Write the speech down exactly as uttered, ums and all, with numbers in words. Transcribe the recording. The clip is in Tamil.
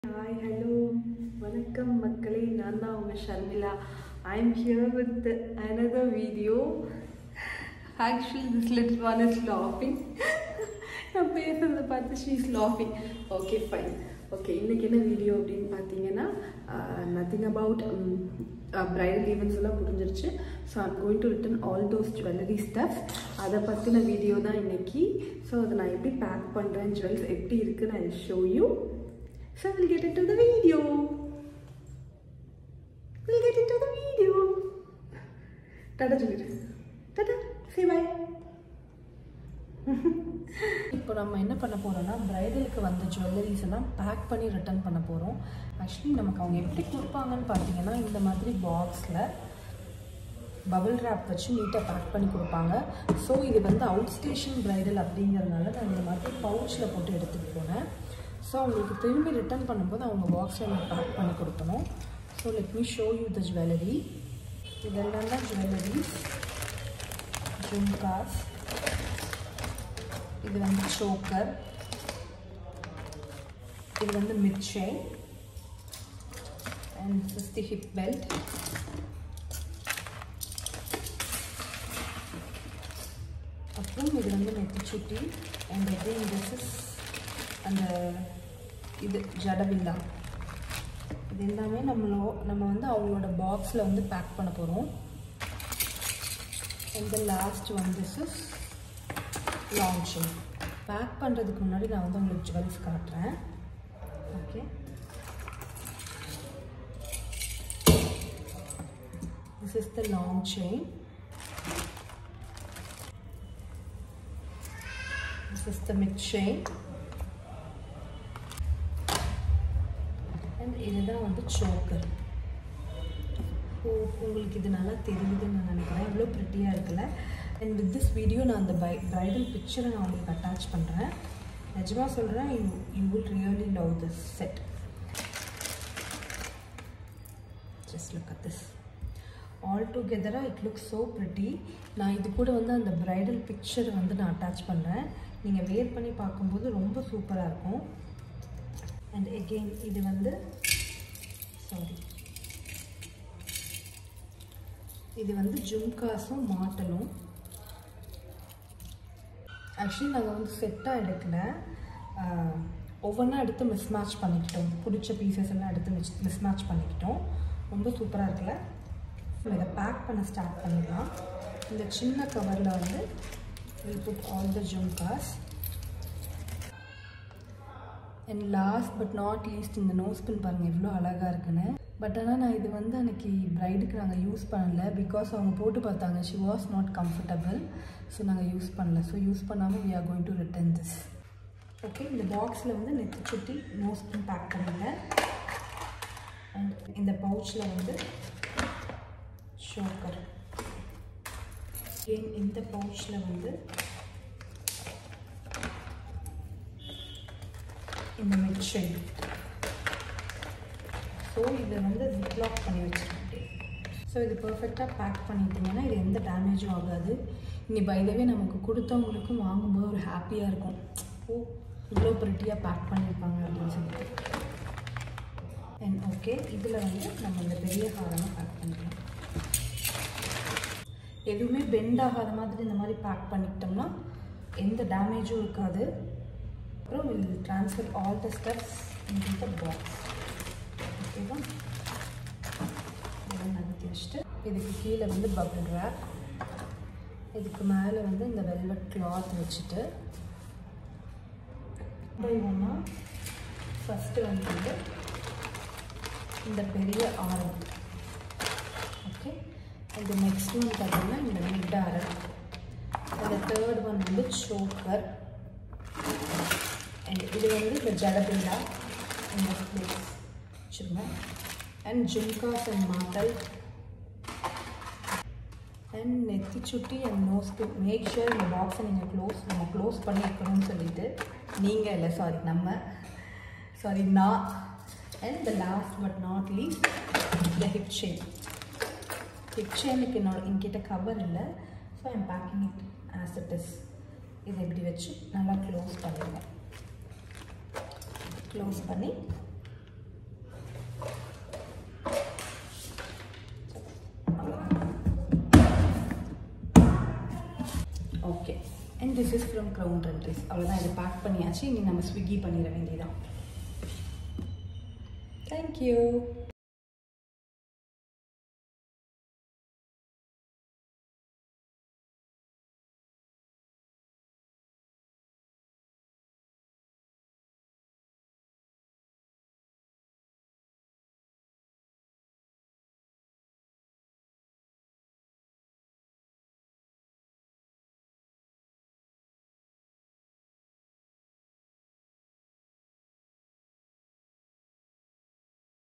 Hi, hello, vanakkam makkale, naan da unga Sharmila. I am here with another video. Actually, this little one is laughing. நான் பேசுறத பார்த்து she is laughing. Okay, fine. Okay, இன்னைக்கு என்ன வீடியோ அப்படினு பாத்தீங்கன்னா nothing about um, uh, bridal events எல்லாம் முடிஞ்சிருச்சு. So I'm going to return all those jewelry stuff. அத பத்தின வீடியோ தான் இன்னைக்கு. So அத நான் எப்படி பேக் பண்றேன், jewels எப்படி இருக்குன்னு I will show you. So we'll get into the video. We'll get into the video. Tada Juliet. Tada. Say bye. இப்போ நம்ம என்ன பண்ண போறோம்னா பிரைடலுக்கு வந்த ஜுவல்லரிஸ் எல்லாம் பேக் பண்ணி ரிட்டர்ன் பண்ண போறோம். ஆக்சுவலி நமக்கு அவங்க எப்படி கொடுப்பாங்கன்னு பார்த்தீங்கன்னா இந்த மாதிரி பாக்ஸ்ல பபிள் ராப் வச்சு நீட்டாக பேக் பண்ணி கொடுப்பாங்க. ஸோ இது வந்து அவுட் ஸ்டேஷன் பிரைடல் அப்படிங்கிறதுனால நான் இந்த மாதிரி பவுச்சில் போட்டு எடுத்துகிட்டு போனேன். ஸோ அவங்களுக்கு திரும்பி ரிட்டர்ன் பண்ணும்போது அவங்க பாக்ஸில் நான் பேக் பண்ணி கொடுக்கணும். So let me show you the jewellery. இதெல்லாம் தான் ஜுவல்லரிஸ், ஜும்காஸ், இது வந்து சோக்கர், இது வந்து mid chain and this the hip belt. அப்புறம் இது வந்து நெத்தி சுட்டி அண்ட் அகைன் திஸ் இஸ் அந்த இது ஜடபில்லா. இது எல்லாமே நம்மளோ நம்ம வந்து அவங்களோட பாக்ஸில் வந்து பேக் பண்ண போகிறோம். And the last one this is long chain. Pack பண்ணுறதுக்கு முன்னாடி நான் வந்து உங்களுக்கு ஜுவல்ஸ் காட்டுறேன். Okay, this is the long chain, this is the mid chain and இதுதான் வந்து சோக்கர். ஓ, உங்களுக்கு இது நல்லா தெரியுதுன்னு நான் நினைக்கிறேன். எவ்வளோ ப்ரிட்டியாக இருக்குல்ல. அண்ட் வித் திஸ் வீடியோ நான் அந்த பை ப்ரைடல் பிக்சரை நான் உங்களுக்கு அட்டாச் பண்ணுறேன். நிஜமாக சொல்கிறேன், you you will really love this set. Just look at this. All டுகெதராக இட் லுக் ஸோ ப்ரிட்டி. நான் இது கூட வந்து அந்த ப்ரைடல் பிக்சரை வந்து நான் அட்டாச் பண்ணுறேன். நீங்கள் வேர் பண்ணி பார்க்கும்போது ரொம்ப சூப்பராக இருக்கும். அண்ட் எகெயின் இது வந்து சாரி இது வந்து ஜும்காஸும் மாட்டலும். ஆக்சுவலி நாங்கள் வந்து செட்டாக எடுக்கல, ஒவ்வொன்றா எடுத்து மிஸ் மேட்ச் பண்ணிக்கிட்டோம். பிடிச்ச பீசஸ் எல்லாம் எடுத்து மிஸ் மிஸ் மேட்ச் பண்ணிக்கிட்டோம். ரொம்ப சூப்பராக இருக்குல்ல. நம்ம இதை பேக் பண்ண ஸ்டார்ட் பண்ணிடலாம். இந்த சின்ன கவரில் வந்து we'll put all the jumkas. And last but not least இந்த நோஸ் பின் பாருங்கள் எவ்வளோ அழகாக இருக்குன்னு. பட் ஆனால் நான் இது வந்து அன்றைக்கி ப்ரைடுக்கு நாங்கள் யூஸ் பண்ணலை. பிகாஸ் அவங்க போட்டு பார்த்தாங்க, she was not comfortable. So நாங்கள் யூஸ் பண்ணல. ஸோ யூஸ் பண்ணாமல் we are going to return this. Okay, இந்த பாக்ஸில் வந்து நெத்தி சுட்டி நோஸ் பின் பேக் பண்ணுங்க. அண்ட் இந்த பவுச்சில் வந்து ஷோக்கர். இந்த பவுச்சில் வந்து இந்த மிட் செயின். ஸோ இதை வந்து ஜிப்லாக் பண்ணி வச்சுருக்கேன். ஸோ இது பர்ஃபெக்டாக பேக் பண்ணிட்டீங்கன்னா இது எந்த டேமேஜும் ஆகாது. இனி பைதவே நமக்கு கொடுத்தவங்களுக்கும் வாங்கும்போது ஒரு ஹாப்பியாக இருக்கும். ஓ, இவ்வளோ ப்ரிட்டியாக பேக் பண்ணியிருப்பாங்க அப்படின்னு சொல்லிட்டு. அண்ட் ஓகே, இதில் வந்து நம்ம இந்த பெரிய ஹாரமாக பேக் பண்ணிக்கலாம். எதுவுமே பெண்ட் ஆகாத மாதிரி இந்த மாதிரி பேக் பண்ணிக்கிட்டோம்னா எந்த டேமேஜும் இருக்காது. அப்புறம் will transfer all the steps into the box. ஓகேவா? இதெல்லாம் நகர்த்தி வச்சுட்டு இதுக்கு கீழே வந்து பபிள் ராப், இதுக்கு மேலே வந்து இந்த வெல்வெட் கிளாத் வச்சுட்டு பை ஒன்றா ஃபஸ்ட்டு வந்து இந்த பெரிய ஆரம். ஓகே, இந்த நெக்ஸ்ட் ஒன் பார்த்தீங்கன்னா இந்த மிட் ஆரம். அந்த தேர்ட் ஒன் வந்து சோக்கர். அண்ட் இது வந்து இந்த ஜடபில்லா இந்த பிளேஸ் வச்சுருங்க. அண்ட் ஜும்காஸ் அண்ட் மாட்டல் அண்ட் நெத்தி சுட்டி and nose pin. Make sure இந்த பாக்ஸை நீங்கள் க்ளோஸ் நம்ம க்ளோஸ் பண்ணி வைக்கணும்னு சொல்லிட்டு நீங்கள் இல்லை, சாரி நம்ம சாரி நான். And the last but not least the hip chain. Hip செயினுக்கு என்னோட என்கிட்ட கவர் இல்லை. So I am packing it as it is. இதை இப்படி வச்சு நல்லா க்ளோஸ் பண்ணிடுங்க. க்ளோஸ் பண்ணி திஸ் இஸ் ஃப்ரம் க்ரௌன் ரெண்ட்ரிஸ். அவ்வளோதான், இதை பேக் பண்ணியாச்சு. இனி நம்ம ஸ்விக்கி பண்ணிட வேண்டியதான். தேங்க்யூ.